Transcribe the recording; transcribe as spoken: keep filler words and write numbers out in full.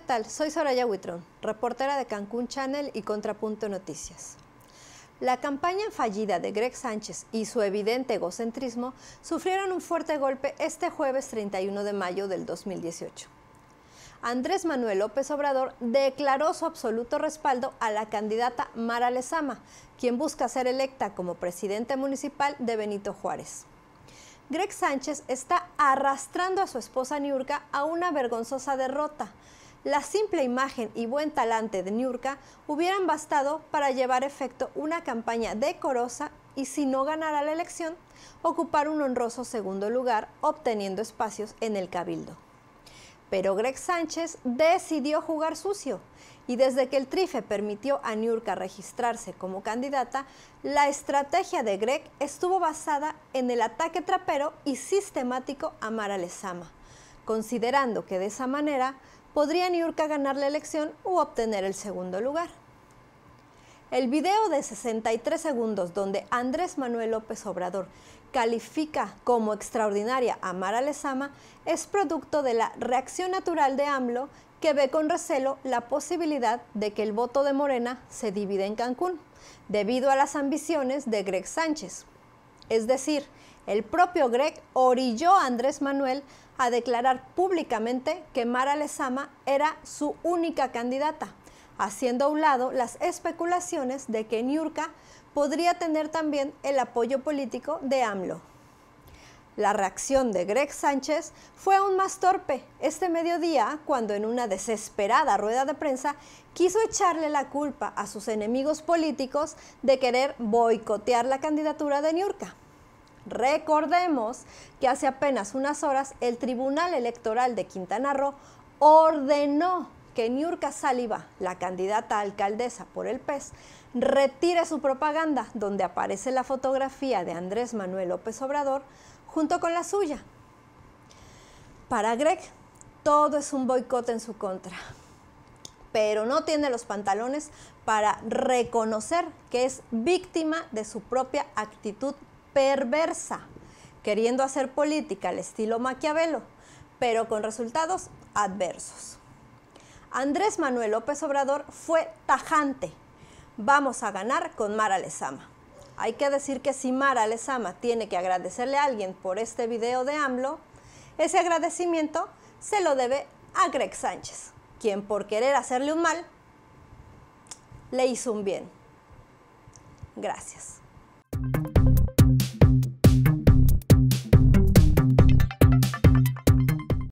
tal? Soy Soraya Huitrón, reportera de Cancún Channel y Contrapunto Noticias. La campaña fallida de Greg Sánchez y su evidente egocentrismo sufrieron un fuerte golpe este jueves treinta y uno de mayo del dos mil dieciocho. Andrés Manuel López Obrador declaró su absoluto respaldo a la candidata Mara Lezama, quien busca ser electa como presidente municipal de Benito Juárez. Greg Sánchez está arrastrando a su esposa Niurka a una vergonzosa derrota. La simple imagen y buen talante de Niurka hubieran bastado para llevar a efecto una campaña decorosa y, si no ganara la elección, ocupar un honroso segundo lugar, obteniendo espacios en el Cabildo. Pero Greg Sánchez decidió jugar sucio, y desde que el Trife permitió a Niurka registrarse como candidata, la estrategia de Greg estuvo basada en el ataque trapero y sistemático a Mara Lezama, considerando que de esa manera podría Niurka ganar la elección u obtener el segundo lugar. El video de sesenta y tres segundos donde Andrés Manuel López Obrador califica como extraordinaria a Mara Lezama es producto de la reacción natural de AMLO, que ve con recelo la posibilidad de que el voto de Morena se divida en Cancún, debido a las ambiciones de Greg Sánchez. Es decir, el propio Greg orilló a Andrés Manuel a declarar públicamente que Mara Lezama era su única candidata, haciendo a un lado las especulaciones de que Niurka podría tener también el apoyo político de AMLO. La reacción de Greg Sánchez fue aún más torpe este mediodía, cuando en una desesperada rueda de prensa quiso echarle la culpa a sus enemigos políticos de querer boicotear la candidatura de Niurka. Recordemos que hace apenas unas horas el Tribunal Electoral de Quintana Roo ordenó que Niurka Saliba, la candidata a alcaldesa por el P E S, retire su propaganda donde aparece la fotografía de Andrés Manuel López Obrador junto con la suya. Para Greg, todo es un boicot en su contra, pero no tiene los pantalones para reconocer que es víctima de su propia actitud perversa, queriendo hacer política al estilo Maquiavelo, pero con resultados adversos. Andrés Manuel López Obrador fue tajante: vamos a ganar con Mara Lezama. Hay que decir que si Mara Lezama tiene que agradecerle a alguien por este video de AMLO, ese agradecimiento se lo debe a Greg Sánchez, quien por querer hacerle un mal, le hizo un bien. Gracias.